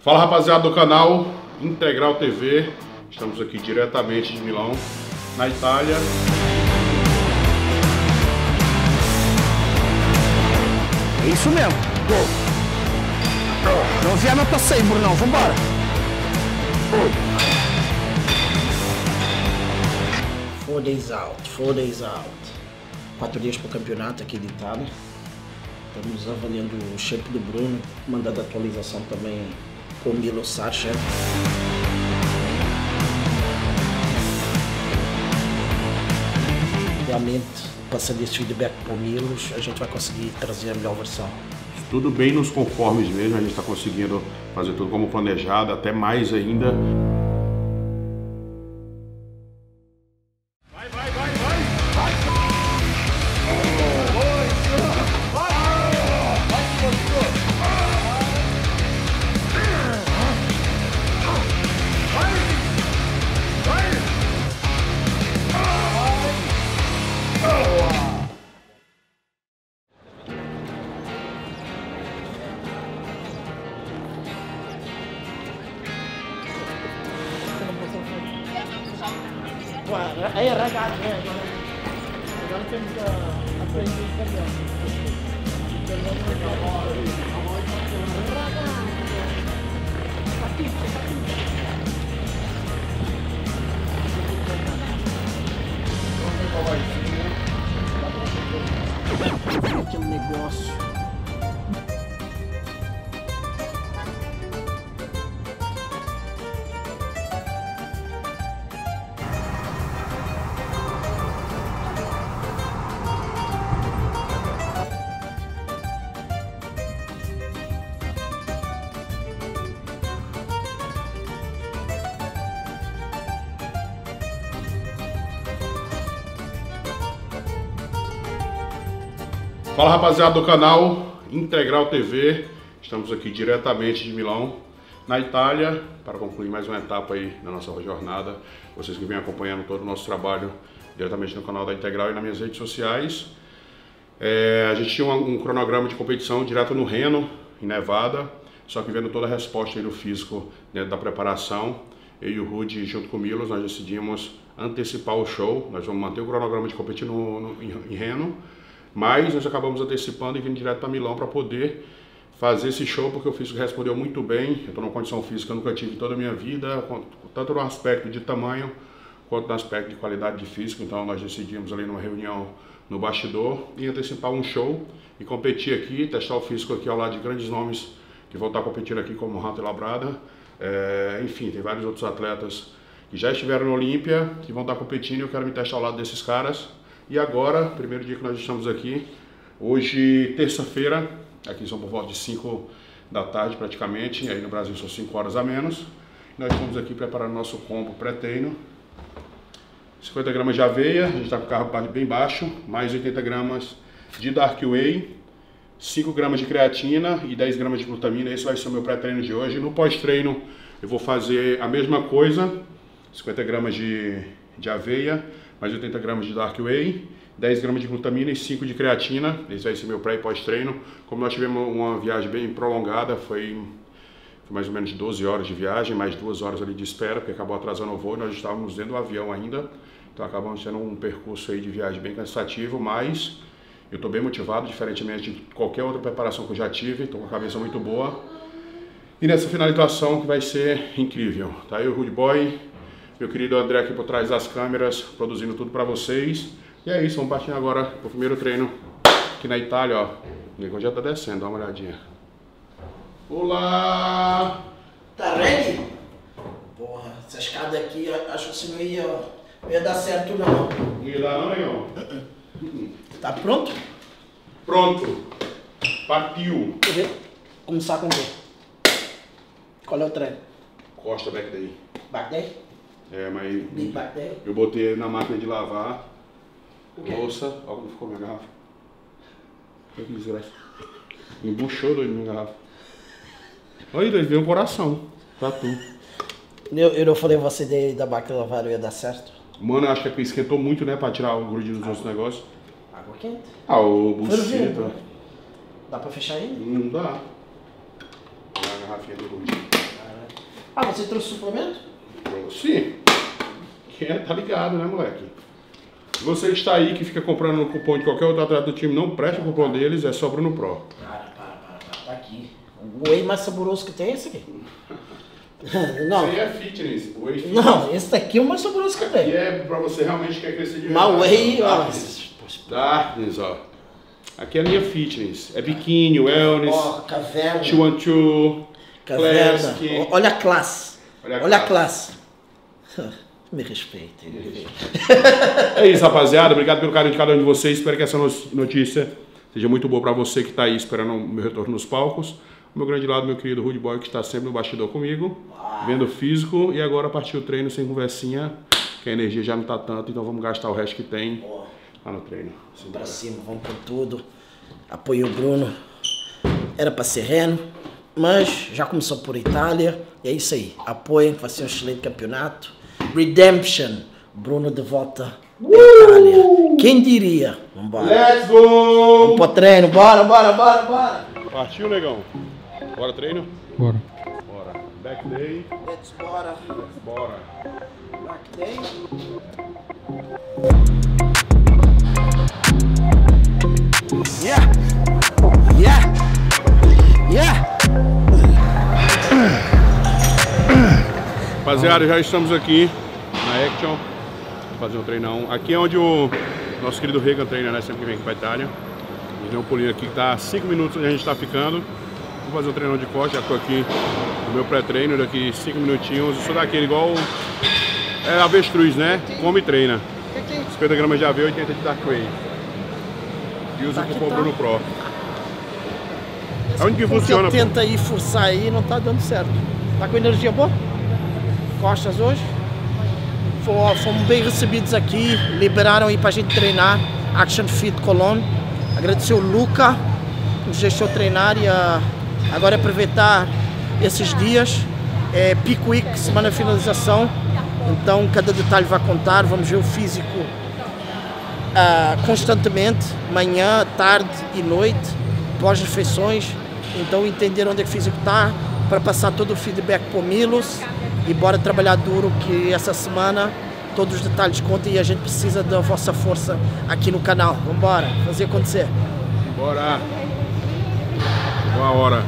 Fala, rapaziada do canal Integral TV, estamos aqui diretamente de Milão, na Itália. É isso mesmo. Não vier no passeio, Brunão. Vambora. Four days out. 4 dias para o campeonato aqui de Itália. Estamos avaliando o shape do Bruno, mandando atualização também com o Milo Sarcev. Realmente, passando esse feedback para o Milos, a gente vai conseguir trazer a melhor versão. Tudo bem nos conformes mesmo, a gente está conseguindo fazer tudo como planejado, até mais ainda. Aí é ragazzi, agora temos que aprender italiano. Aquele negócio. Fala, rapaziada do canal Integral TV, estamos aqui diretamente de Milão, na Itália, para concluir mais uma etapa aí da nossa jornada. Vocês que vêm acompanhando todo o nosso trabalho diretamente no canal da Integral e nas minhas redes sociais. A gente tinha um cronograma de competição direto no Reno, em Nevada, só que vendo toda a resposta aí do físico dentro da preparação, eu e o Rudy junto com o Milos, nós decidimos antecipar o show. Nós vamos manter o cronograma de competir em Reno, mas nós acabamos antecipando e vindo direto para Milão para poder fazer esse show, porque o físico respondeu muito bem. Eu estou numa condição física que eu nunca tive em toda a minha vida, tanto no aspecto de tamanho, quanto no aspecto de qualidade de físico. Então nós decidimos ali numa reunião no bastidor e antecipar um show e competir aqui, testar o físico aqui ao lado de grandes nomes que vão estar competindo aqui, como o Hunter Labrada. Enfim, tem vários outros atletas que já estiveram na Olímpia, que vão estar competindo, e eu quero me testar ao lado desses caras. E agora, primeiro dia que nós estamos aqui, hoje terça-feira, aqui são por volta de 5 da tarde praticamente, e aí no Brasil são 5 horas a menos. Nós estamos aqui preparando nosso combo pré-treino, 50 gramas de aveia, a gente está com o carbo bem baixo, mais 80 gramas de Dark Whey, 5 gramas de creatina e 10 gramas de glutamina. Esse vai ser o meu pré-treino de hoje. No pós-treino eu vou fazer a mesma coisa, 50 gramas de aveia, mais 80 gramas de Dark Whey, 10 gramas de glutamina e 5 de creatina. Esse vai ser meu pré e pós-treino. Como nós tivemos uma viagem bem prolongada, foi mais ou menos 12 horas de viagem, mais 2 horas ali de espera, porque acabou atrasando o voo e nós estávamos dentro do avião ainda. Então acabamos tendo um percurso aí de viagem bem cansativo, mas eu estou bem motivado, diferentemente de qualquer outra preparação que eu já tive. Estou com a cabeça muito boa. E nessa finalização que vai ser incrível. Tá aí o Rude Boy, meu querido André aqui por trás das câmeras, produzindo tudo para vocês. E é isso, vamos partir agora pro primeiro treino aqui na Itália, ó. O negócio já tá descendo, dá uma olhadinha. Olá! Tá ready? Porra, essa escada aqui, acho que não ia dar certo não. Não ia dar não, negão? Tá pronto? Pronto! Partiu! Começar com o quê? Qual é o treino? Costa back day. Back day? Mas Big back day? eu botei na máquina de lavar louça. Olha como ficou minha garrafa. Olha que desgraça. Embuchou doido minha garrafa. Olha, doido, veio o coração. Pra tu. Eu não falei você da máquina de lavar, ia dar certo? Mano, eu acho que é porque esquentou muito, né? Pra tirar o grude dos outros negócios. Água quente? Ah, o buceta. Dá pra fechar aí? Não dá. Olha a garrafinha do grude. Ah, você trouxe suplemento? Sim. Quem é, tá ligado, né, moleque? Você que está aí, que fica comprando o cupom de qualquer outro atleta do time, não preste o cupom deles, é só Bruno Pro. Para. Tá aqui. O whey mais saboroso que tem é esse aqui. Não. Isso aí é fitness. Whey fitness. Não, esse daqui é o mais saboroso que tem. E é pra você realmente quer crescer de Mas o whey, ó. Darkness, ó. Aqui é a linha fitness. É biquíni, wellness, Ó, caverna. 212, Caverna. classic. Olha a classe. Olha a classe. Me respeitem. É isso, rapaziada. Obrigado pelo carinho de cada um de vocês. Espero que essa notícia seja muito boa pra você que tá aí esperando o meu retorno nos palcos. O meu grande lado, meu querido Rude Boy, que está sempre no bastidor comigo, vendo físico. E agora partiu o treino sem conversinha, que a energia já não tá tanto, então vamos gastar o resto que tem lá no treino. Vamos pra cima, vamos com tudo. Apoio o Bruno. Era pra ser Reno, mas já começou por Itália. E é isso aí. Apoiem, vai ser um excelente campeonato. Redemption. Bruno de volta à Itália. Quem diria? Vambora. Let's go! Vamos pro treino. Bora. Partiu, negão? Bora treino? Bora. Bora. Back day. Bora. Bora. Back day. Yeah. Rapaziada, já estamos aqui na Action. Vou fazer um treinão. Aqui é onde o nosso querido Regan treina, né? Sempre que vem aqui pra Itália. A gente deu um pulinho aqui que tá 5 minutos onde a gente tá ficando. Vou fazer um treinão de corte, já tô aqui no meu pré-treino, daqui 5 minutinhos. Eu sou daquele igual avestruz, né? Come e treina. 50 gramas de AV, 80 de Dark Whey. E usa o cupom Bruno Pro. É onde que funciona. Porque eu tento aí forçar aí, não tá dando certo. Tá com energia boa? Costas hoje? Fomos bem recebidos aqui, liberaram aí pra gente treinar Action Fit Cologne. Agradecer o Luca, que nos deixou treinar e agora aproveitar esses dias. Peak Week, semana de finalização. Então cada detalhe vai contar, vamos ver o físico constantemente, manhã, tarde e noite, pós-refeições. Então entender onde é que o físico está, para passar todo o feedback para o Milos e bora trabalhar duro, que essa semana todos os detalhes contam e a gente precisa da vossa força aqui no canal. Vamos embora, fazer acontecer. Bora! Boa hora!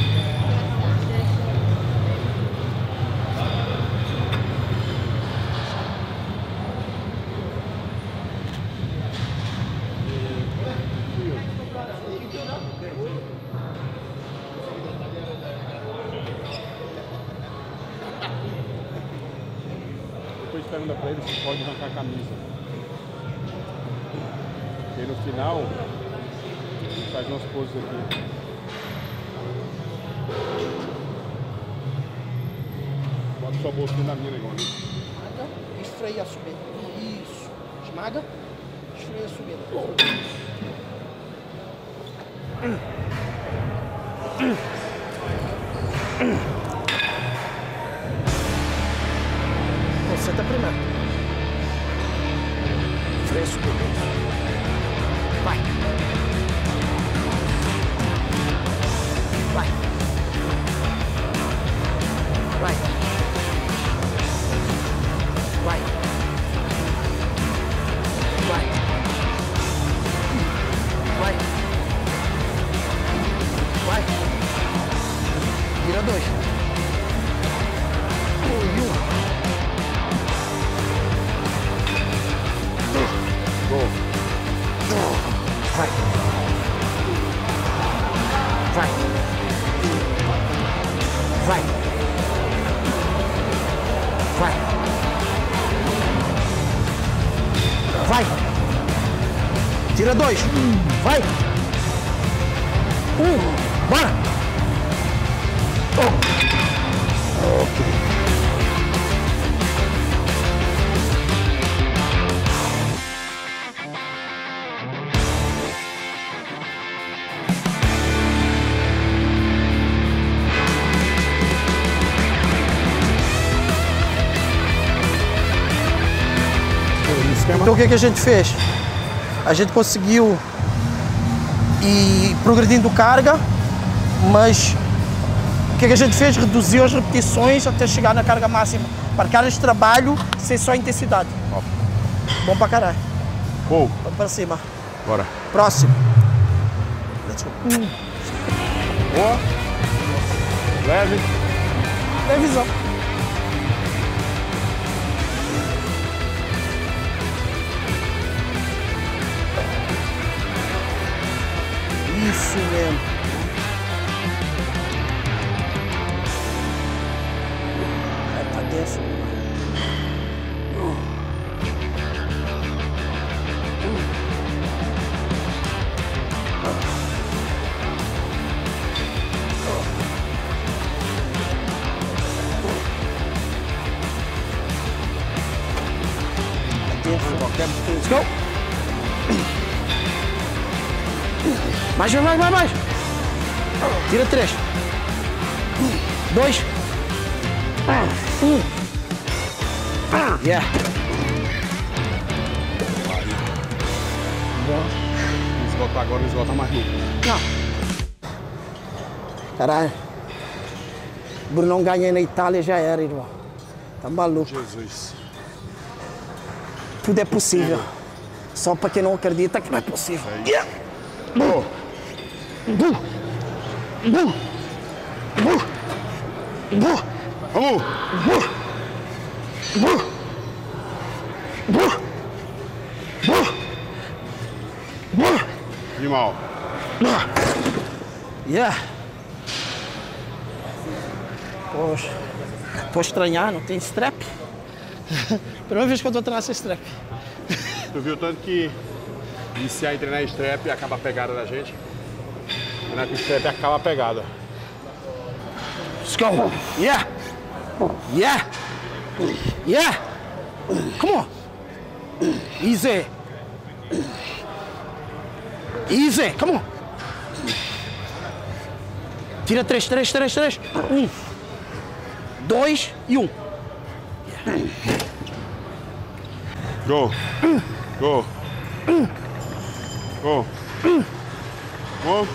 Depois pergunta pra ele se pode arrancar a camisa. E no final, ele faz umas poses aqui. Bota sua bolsinha na minha, negócio. Esfreia a subida. Isso. Esmaga. Esfreia a subida. Concentra primeiro. Esfreia a subida. Vai. Vai. Vai. Vai. Vai. Vai. Vai. Vira 2. E 1. Go. Vai. Vai. Vai. Vai. Vai. Tira 2. Vai. 1. Bora. Ok. Então o que a gente fez? A gente conseguiu ir progredindo carga, mas O que a gente fez? Reduziu as repetições até chegar na carga máxima. Para cada trabalho ser só intensidade. Ó. Bom pra caralho. Vamos pra cima. Bora. Próximo. Boa. Leve. Revisão. Isso mesmo. Tá denso. Let's go. Mais. Tira 3. 2. 1. Yeah. Esgotar agora, não esgota mais nunca. Não. Caralho. Brunão ganha na Itália, já era, irmão. Tá maluco. Jesus. Tudo é possível. Só para quem não acredita que não é possível. Yeah. Oh. Vamos! Animal. Yeah. Poxa. Tô estranhar, não tem strap? Primeira vez que eu tô treinando sem strap. Tu viu tanto que iniciar e treinar strap e acaba a pegada da gente? Não é que o strap acaba a pegada. Let's go. Yeah. Yeah. Yeah. Come on. Easy. Easy. Come on. Tira 3. 1. 2 e 1. Go. Go. Go. Go.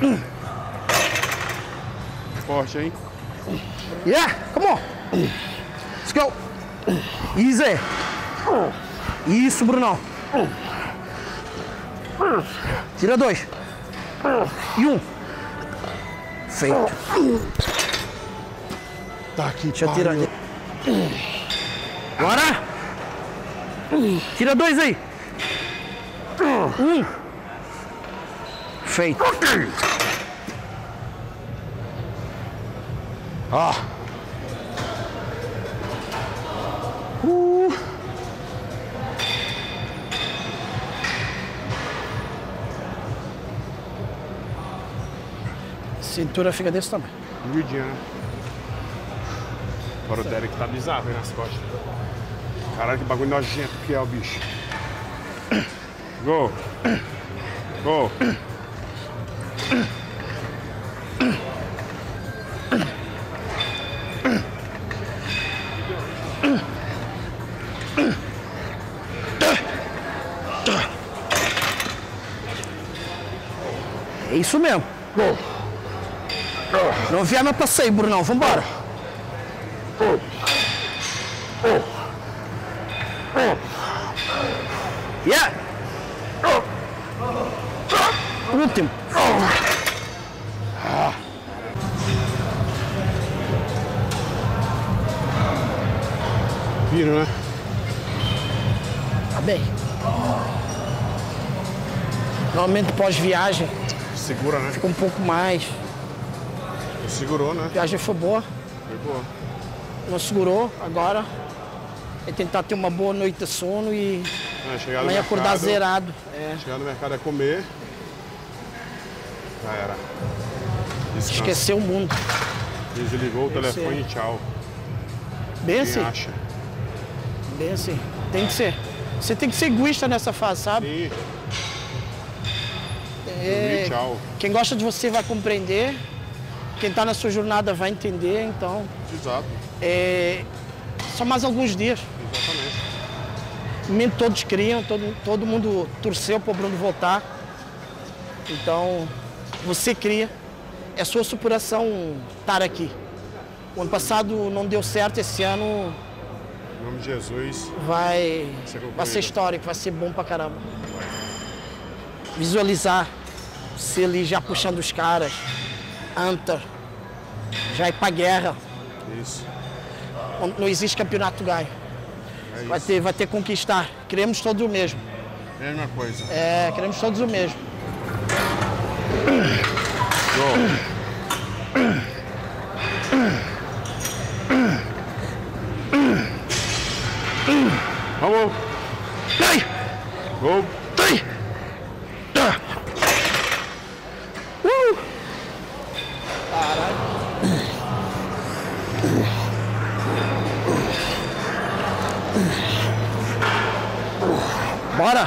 Forte, hein? Yeah, come on. Let's go. Easy. Isso, Brunão. Tira 2. E 1. Feito. Tá aqui, deixa eu tirar. Bora. Tira 2 aí. 1. Feito. Ah. Cintura fica desse tamanho. Dividinha, né? Agora o Derek tá bizarro aí nas costas. Caralho, que bagulho nojento que é o bicho. Go. Go. É isso mesmo. Não vier meu passeio, Brunão. Vambora. Yeah. Último. Vira, né? Tá bem. Normalmente pós-viagem Segura, né? fica um pouco mais. Segurou, né? A viagem foi boa. Foi boa. Não segurou, agora é tentar ter uma boa noite de sono e Chegar no amanhã acordar mercado, zerado. É. Chegar no mercado é comer. Já era. Descansa. Esquecer o mundo. Desligou o telefone e tchau. Bem Quem assim. acha? Bem assim. Tem que ser. Você tem que ser egoísta nessa fase, sabe? Sim. É, Tchau. quem gosta de você vai compreender. Quem está na sua jornada vai entender. Então, Exato. só mais alguns dias. Exatamente. Todos criam, todo mundo torceu para o Bruno voltar. Então, você cria. é sua superação estar aqui. O ano passado não deu certo, esse ano Em nome de Jesus. vai ser histórico, vai ser bom pra caramba. Visualizar você ali já puxando os caras, Anta, já ir pra guerra. Isso. Não existe campeonato ganho. Vai ter que conquistar. Queremos todos o mesmo. Mesma coisa. Queremos todos o mesmo. Vamos! Gol! Bora!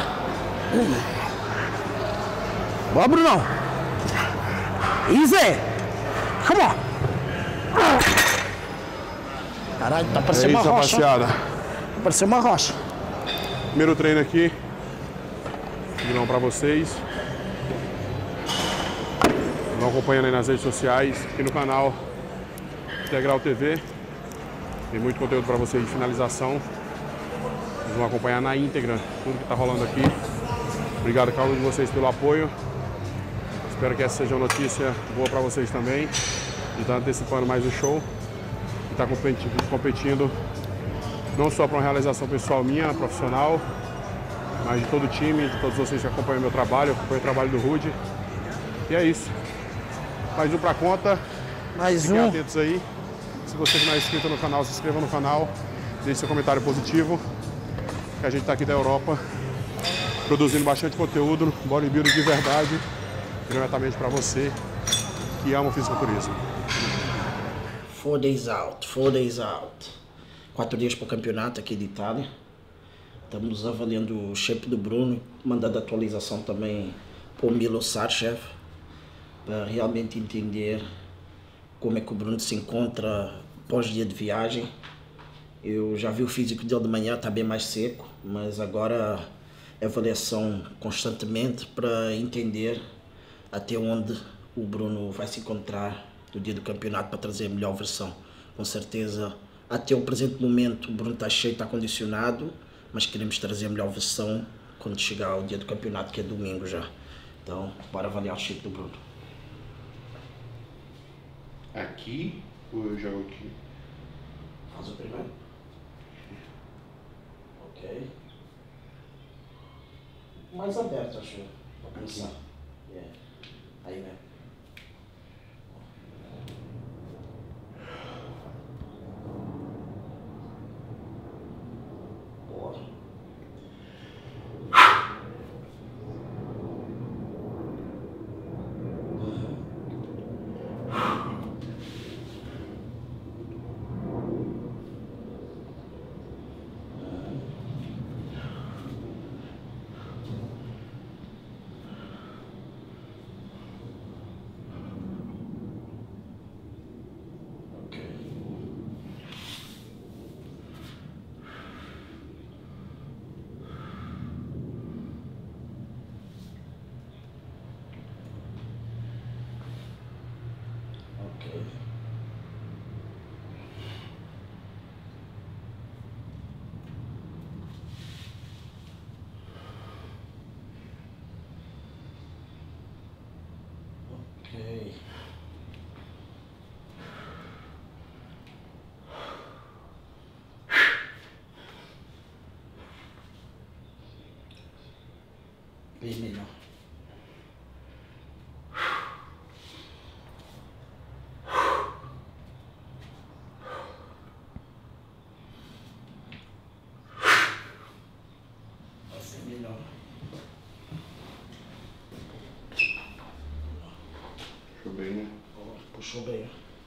Bora, Brunão! Easy! Come on! Caralho, tá parecendo uma rocha. Rapaziada. Tá parecendo uma rocha. Primeiro treino aqui. Não pra vocês. Vão acompanhando aí nas redes sociais, aqui no canal Integral TV. Tem muito conteúdo pra vocês de finalização. Vocês vão acompanhar na íntegra tudo que tá rolando aqui. Obrigado a cada um de vocês pelo apoio. Espero que essa seja uma notícia boa pra vocês também. E tá antecipando mais um show. E tá competindo não só para uma realização pessoal minha, profissional, mas de todo o time, de todos vocês que acompanham meu trabalho, acompanham o trabalho do Rude. E é isso. Mais um pra conta. Mais Fiquem um. atentos aí. Se você não é inscrito no canal, se inscreva no canal. Deixe seu comentário positivo. Que a gente tá aqui da Europa, produzindo bastante conteúdo, bodybuilding de verdade, diretamente para você que ama o fisiculturismo. 4 days out, 4 days out. 4 dias para o campeonato aqui de Itália. Estamos avaliando o shape do Bruno, mandando atualização também para o Milo Sarchev, para realmente entender como é que o Bruno se encontra pós-dia de viagem. Eu já vi o físico dele de manhã, está bem mais seco, mas agora é avaliação constantemente para entender até onde o Bruno vai se encontrar no dia do campeonato para trazer a melhor versão. Com certeza, até o presente momento, o Bruno está cheio, está condicionado, mas queremos trazer a melhor versão quando chegar o dia do campeonato, que é domingo já. Então, bora avaliar o shape do Bruno. Aqui ou eu jogo aqui? Faz o primeiro. Ok. Mais aberto, acho, para começar. Yeah. Aí mesmo. Boa. Ok. Bem melhor. Assim melhor. Puxou bem, né? Puxou bem.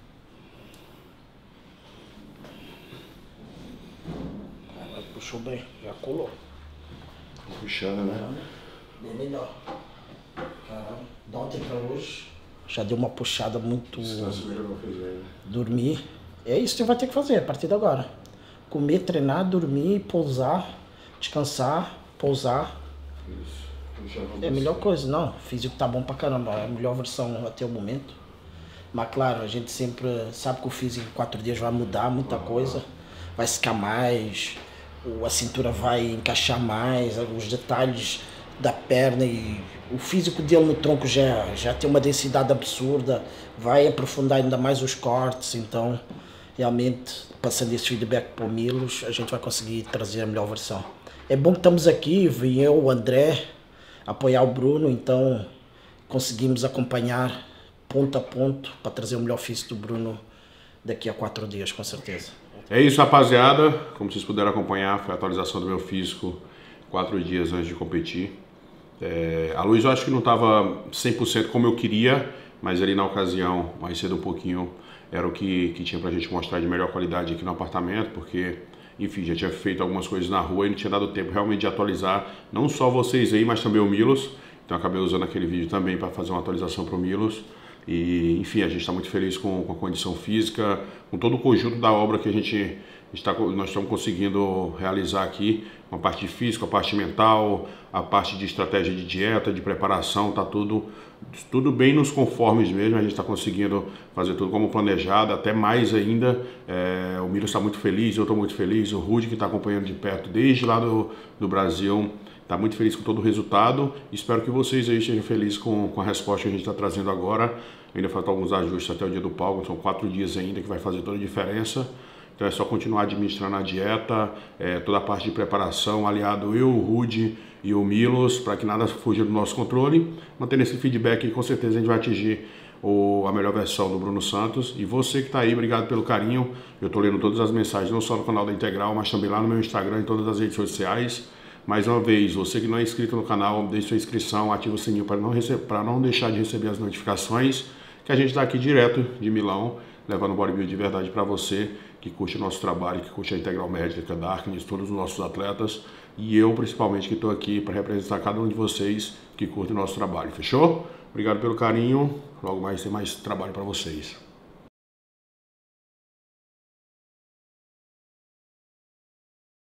Puxou bem, já colou. Puxando, né? Bem melhor. Caramba, de ontem pra hoje já deu uma puxada muito. Dormir. É isso que você vai ter que fazer a partir de agora. Comer, treinar, dormir, pousar, descansar, pousar. Isso. É a melhor coisa, não. O físico tá bom pra caramba. É a melhor versão até o momento. Mas claro, a gente sempre sabe que o físico em 4 dias vai mudar muita coisa, vai secar mais, a cintura vai encaixar mais, os detalhes da perna e o físico dele no tronco já tem uma densidade absurda, vai aprofundar ainda mais os cortes, então realmente passando esse feedback para o Milos, a gente vai conseguir trazer a melhor versão. É bom que estamos aqui, vim eu, o André, apoiar o Bruno, então conseguimos acompanhar ponto a ponto para trazer o melhor físico do Bruno daqui a 4 dias, com certeza. É isso, rapaziada. Como vocês puderam acompanhar, foi a atualização do meu físico 4 dias antes de competir. A luz eu acho que não estava 100% como eu queria, mas ali na ocasião, mais cedo um pouquinho, era o que tinha pra gente mostrar de melhor qualidade aqui no apartamento, porque, enfim, já tinha feito algumas coisas na rua e não tinha dado tempo realmente de atualizar, não só vocês aí, mas também o Milos. Então acabei usando aquele vídeo também para fazer uma atualização para o Milos. E, enfim, a gente está muito feliz com a condição física, com todo o conjunto da obra que nós estamos conseguindo realizar aqui, com a parte física, a parte mental, a parte de estratégia de dieta, de preparação, tá tudo bem nos conformes mesmo. A gente está conseguindo fazer tudo como planejado, até mais ainda. O Milos está muito feliz, eu estou muito feliz, o Rudy, que está acompanhando de perto desde lá do Brasil, está muito feliz com todo o resultado. Espero que vocês aí estejam felizes com a resposta que a gente está trazendo agora. Ainda faltam alguns ajustes até o dia do palco, são 4 dias ainda que vai fazer toda a diferença. Então é só continuar administrando a dieta, toda a parte de preparação, aliado eu, o Rudy e o Milos, para que nada fuja do nosso controle. Mantendo esse feedback, com certeza a gente vai atingir a melhor versão do Bruno Santos. E você que está aí, obrigado pelo carinho. Eu estou lendo todas as mensagens, não só no canal da Integral, mas também lá no meu Instagram e todas as redes sociais. Mais uma vez, você que não é inscrito no canal, deixe sua inscrição, ative o sininho para não deixar de receber as notificações, que a gente está aqui direto de Milão, levando bodybuilding de verdade para você, que curte o nosso trabalho, que curte a Integral Médica, Darkness, todos os nossos atletas, e eu principalmente que estou aqui para representar cada um de vocês que curte o nosso trabalho, fechou? Obrigado pelo carinho, logo mais tem mais trabalho para vocês.